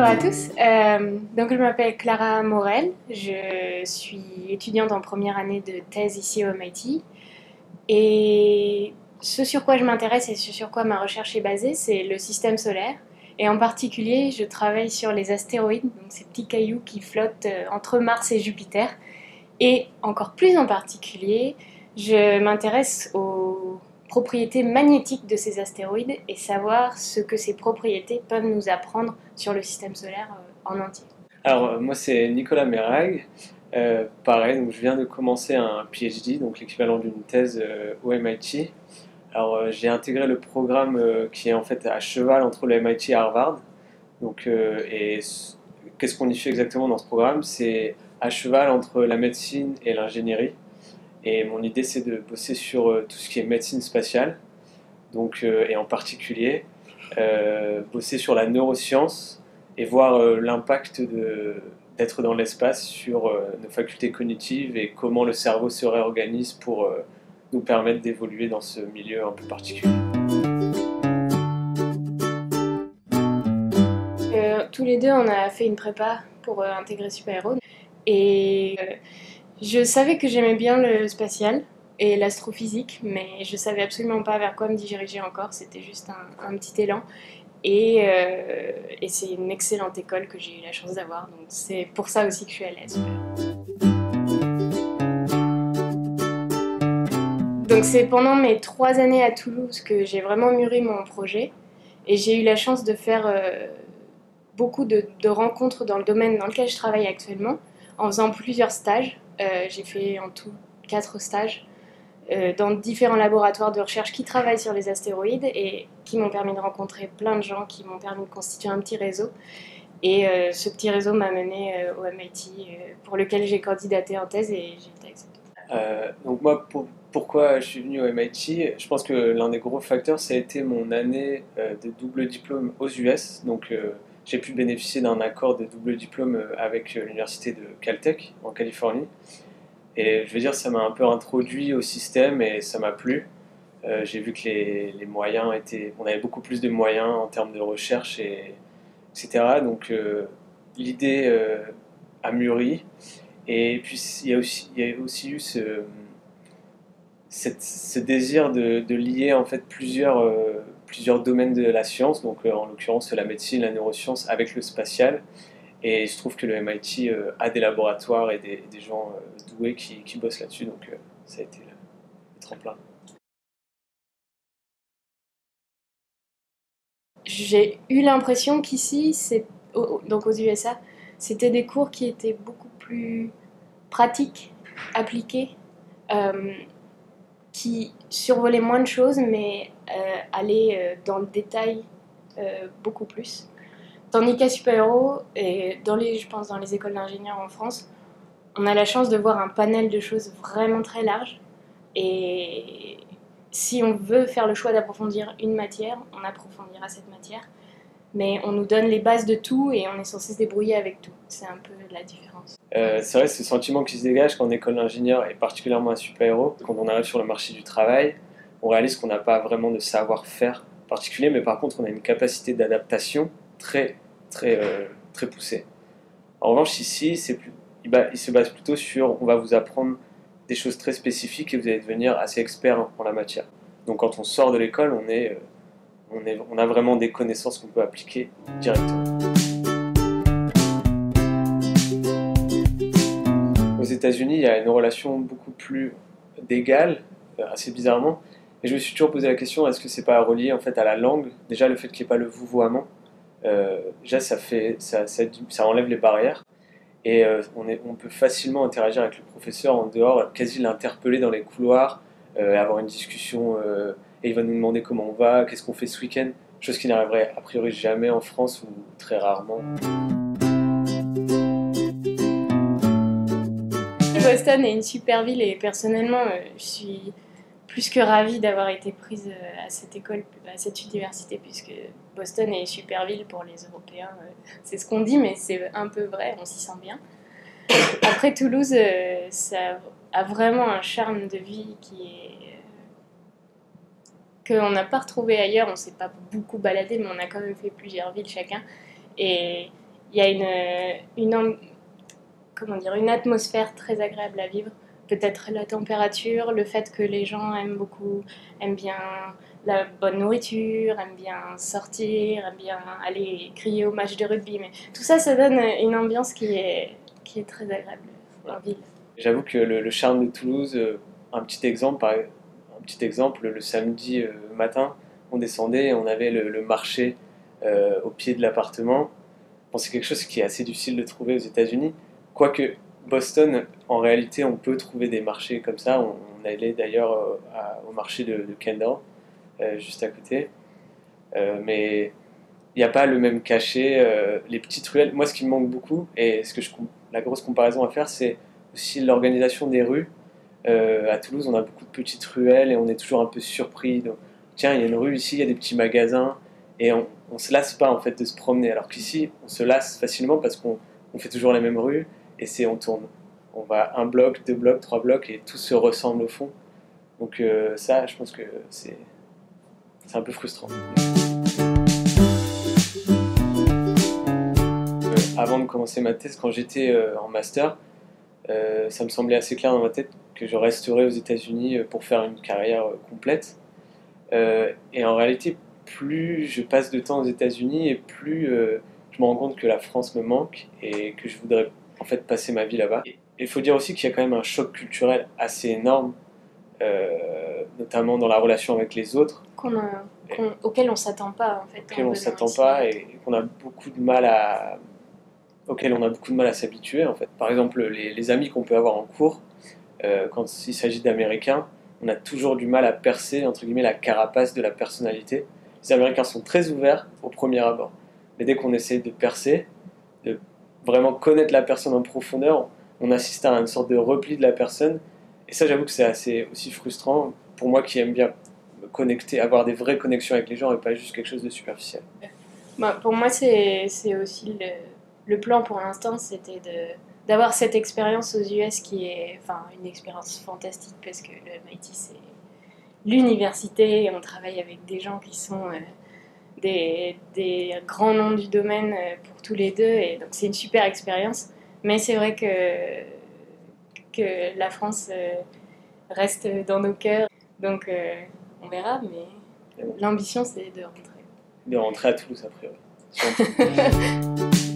à tous. Donc je m'appelle Clara Morel, je suis étudiante en première année de thèse ici au MIT. Et ce sur quoi je m'intéresse et ce sur quoi ma recherche est basée, c'est le système solaire. Et en particulier, je travaille sur les astéroïdes, donc ces petits cailloux qui flottent entre Mars et Jupiter. Et encore plus en particulier, je m'intéresse aux propriétés magnétiques de ces astéroïdes et savoir ce que ces propriétés peuvent nous apprendre sur le système solaire en entier. Alors, moi, c'est Nicolas Merag. Pareil, donc je viens de commencer un PhD, donc l'équivalent d'une thèse au MIT. Alors, j'ai intégré le programme qui est en fait à cheval entre le MIT et Harvard. Donc, qu'est-ce qu'on y fait exactement dans ce programme? C'est à cheval entre la médecine et l'ingénierie. Et mon idée, c'est de bosser sur tout ce qui est médecine spatiale, donc, et en particulier bosser sur la neuroscience et voir l'impact d'être dans l'espace sur nos facultés cognitives et comment le cerveau se réorganise pour nous permettre d'évoluer dans ce milieu un peu particulier. Tous les deux, on a fait une prépa pour intégrer Super Héros. Et je savais que j'aimais bien le spatial et l'astrophysique, mais je savais absolument pas vers quoi me diriger encore. C'était juste un petit élan. Et c'est une excellente école que j'ai eu la chance d'avoir. Donc c'est pour ça aussi que je suis allée à Super. Donc c'est pendant mes 3 années à Toulouse que j'ai vraiment mûri mon projet. Et j'ai eu la chance de faire beaucoup de rencontres dans le domaine dans lequel je travaille actuellement, en faisant plusieurs stages. J'ai fait en tout 4 stages dans différents laboratoires de recherche qui travaillent sur les astéroïdes et qui m'ont permis de rencontrer plein de gens, qui m'ont permis de constituer un petit réseau. Et ce petit réseau m'a mené au MIT, pour lequel j'ai candidaté en thèse et j'ai été acceptée. Donc moi, pourquoi je suis venu au MIT? Je pense que l'un des gros facteurs, ça a été mon année de double diplôme aux US. Donc j'ai pu bénéficier d'un accord de double diplôme avec l'université de Caltech en Californie. Et je veux dire, ça m'a un peu introduit au système et ça m'a plu. J'ai vu que les moyens étaient... On avait beaucoup plus de moyens en termes de recherche, etc. Donc l'idée a mûri. Et puis il y a aussi eu ce désir de lier en fait plusieurs domaines de la science, donc en l'occurrence la médecine, la neuroscience avec le spatial. Et il se trouve que le MIT a des laboratoires et des gens doués qui bossent là-dessus, donc ça a été le tremplin. J'ai eu l'impression qu'ici, donc aux USA, c'était des cours qui étaient beaucoup plus pratiques, appliqués, euh, qui survolaient moins de choses, mais allaient dans le détail beaucoup plus. Tandis qu'à Super Héros, et je pense dans les écoles d'ingénieurs en France, on a la chance de voir un panel de choses vraiment très large. Et si on veut faire le choix d'approfondir une matière, on approfondira cette matière. Mais on nous donne les bases de tout et on est censé se débrouiller avec tout. C'est un peu la différence. C'est vrai, ce sentiment qui se dégage quand on est école d'ingénieur et particulièrement à super-héros, quand on arrive sur le marché du travail, on réalise qu'on n'a pas vraiment de savoir-faire particulier, mais par contre on a une capacité d'adaptation très poussée. En revanche, ici, il se base plutôt sur on va vous apprendre des choses très spécifiques et vous allez devenir assez expert en la matière. Donc quand on sort de l'école, on a vraiment des connaissances qu'on peut appliquer directement. Aux États-Unis, il y a une relation beaucoup plus d'égal, assez bizarrement. Et je me suis toujours posé la question, est-ce que c'est pas relié en fait à la langue? Déjà, le fait qu'il n'y ait pas le vouvoiement, déjà ça enlève les barrières. Et on peut facilement interagir avec le professeur en dehors, quasi l'interpeller dans les couloirs, avoir une discussion, et il va nous demander comment on va, qu'est-ce qu'on fait ce week-end, chose qui n'arriverait a priori jamais en France ou très rarement. Boston est une super ville et personnellement, je suis plus que ravie d'avoir été prise à cette école, à cette université, puisque Boston est une super ville pour les Européens. C'est ce qu'on dit, mais c'est un peu vrai, on s'y sent bien. Après, Toulouse, ça a vraiment un charme de vie qu'on n'a pas retrouvé ailleurs. On ne s'est pas beaucoup baladé, mais on a quand même fait plusieurs villes chacun. Et il y a comment dire, une atmosphère très agréable à vivre. Peut-être la température, le fait que les gens aiment bien la bonne nourriture, aiment bien sortir, aiment bien aller crier au match de rugby. Mais tout ça, ça donne une ambiance qui est très agréable en ville. J'avoue que le charme de Toulouse, un petit exemple, le samedi matin, on descendait et on avait le marché au pied de l'appartement. Bon, c'est quelque chose qui est assez difficile de trouver aux États-Unis. Quoique Boston, en réalité, on peut trouver des marchés comme ça. On allait d'ailleurs au marché de Kendall, juste à côté. Mais il n'y a pas le même cachet. Les petites ruelles, moi, ce qui me manque beaucoup, et la grosse comparaison à faire, c'est aussi l'organisation des rues. À Toulouse, on a beaucoup de petites ruelles et on est toujours un peu surpris. Donc, tiens, il y a une rue ici, il y a des petits magasins et on se lasse pas en fait de se promener. Alors qu'ici, on se lasse facilement parce qu'on fait toujours les mêmes rues et on tourne. On va un bloc, deux blocs, trois blocs et tout se ressemble au fond. Donc ça, je pense que c'est un peu frustrant. Avant de commencer ma thèse, quand j'étais en master, ça me semblait assez clair dans ma tête que je resterais aux États-Unis pour faire une carrière complète. Et en réalité, plus je passe de temps aux États-Unis et plus je me rends compte que la France me manque et que je voudrais en fait passer ma vie là-bas. Et il faut dire aussi qu'il y a quand même un choc culturel assez énorme, notamment dans la relation avec les autres, Auquel on s'attend pas en fait. auquel on s'attend pas et qu'on a beaucoup de mal auquel on a beaucoup de mal à s'habituer en fait. Par exemple, les amis qu'on peut avoir en cours, quand il s'agit d'Américains, on a toujours du mal à percer entre guillemets la carapace de la personnalité. Les Américains sont très ouverts au premier abord, mais dès qu'on essaie de percer, de vraiment connaître la personne en profondeur, on assiste à une sorte de repli de la personne. Et ça, j'avoue que c'est assez aussi frustrant pour moi qui aime bien me connecter, avoir des vraies connexions avec les gens et pas juste quelque chose de superficiel. Bah, pour moi, c'est aussi le plan pour l'instant, c'était d'avoir cette expérience aux US qui est enfin, une expérience fantastique parce que le MIT, c'est l'université et on travaille avec des gens qui sont des grands noms du domaine pour tous les deux et donc c'est une super expérience. Mais c'est vrai que la France reste dans nos cœurs, donc on verra, mais l'ambition c'est de rentrer. De rentrer à Toulouse, a priori.